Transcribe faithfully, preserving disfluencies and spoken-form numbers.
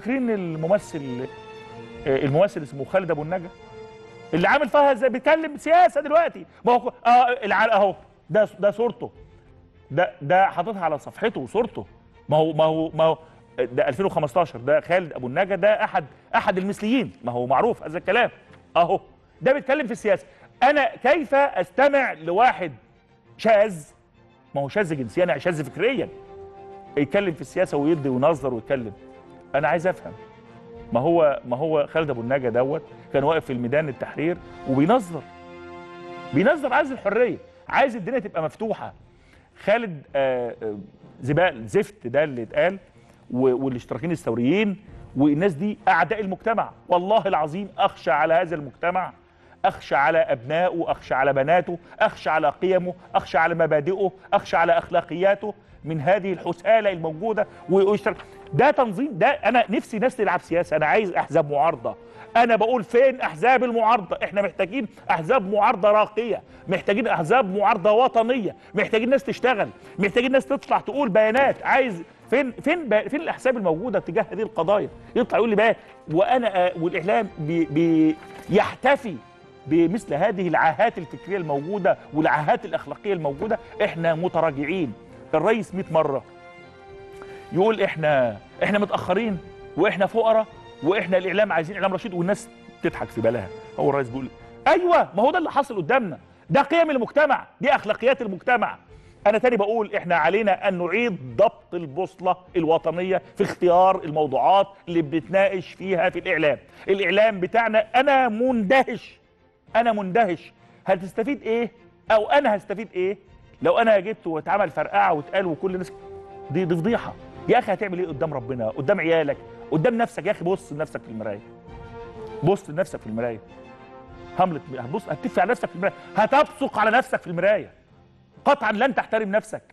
فاكرين الممثل الممثل اسمه خالد ابو النجا اللي عامل فيها زي بيتكلم سياسه دلوقتي؟ ما هو اه العلقه اهو، ده ده صورته، ده ده حاططها على صفحته وصورته. ما هو ما هو ما هو ده ألفين وخمستاشر، ده خالد ابو النجا، ده احد احد المثليين، ما هو معروف هذا الكلام اهو، ده بيتكلم في السياسه. انا كيف استمع لواحد شاذ، ما هو شاذ جنسيا يعني شاذ فكريا، يتكلم في السياسه ويدي وينظر ويتكلم؟ انا عايز افهم. ما هو ما هو خالد ابو النجا دوت كان واقف في الميدان التحرير وبينظر، بينظر، عايز الحريه، عايز الدنيا تبقى مفتوحه. خالد آه زبال زفت ده اللي اتقال، والاشتراكيين الثوريين والناس دي اعداء المجتمع. والله العظيم اخشى على هذا المجتمع، اخشى على ابنائه، اخشى على بناته، اخشى على قيمه، اخشى على مبادئه، اخشى على اخلاقياته من هذه الحساله الموجوده. ويشترك ده تنظيم، ده انا نفسي ناس تلعب سياسه، انا عايز احزاب معارضه. انا بقول فين احزاب المعارضه؟ احنا محتاجين احزاب معارضه راقيه، محتاجين احزاب معارضه وطنيه، محتاجين ناس تشتغل، محتاجين ناس تطلع تقول بيانات. عايز فين فين فين الاحزاب الموجوده تجاه هذه القضايا؟ يطلع يقول لي بقى، وانا والاعلام بي بي يحتفي بمثل هذه العاهات الفكريه الموجوده والعاهات الاخلاقيه الموجوده. احنا متراجعين. الرئيس مئة مره يقول احنا احنا متاخرين واحنا فقراء واحنا الاعلام عايزين اعلام رشيد، والناس تضحك في بالها. هو الرئيس بيقول ايوه، ما هو ده اللي حاصل قدامنا، ده قيم المجتمع، دي اخلاقيات المجتمع. انا تاني بقول احنا علينا ان نعيد ضبط البوصله الوطنيه في اختيار الموضوعات اللي بنتناقش فيها في الاعلام. الاعلام بتاعنا انا مندهش، انا مندهش. هتستفيد ايه او انا هستفيد ايه لو انا جبت واتعمل فرقعه واتقال وكل الناس؟ دي دي فضيحه يا اخي. هتعمل ايه قدام ربنا، قدام عيالك، قدام نفسك؟ يا اخي بص لنفسك في المرايه، بص لنفسك في المرايه. هملت هتبص هتتفق على نفسك في المرايه، هتبصق على نفسك في المرايه، قطعا لن تحترم نفسك.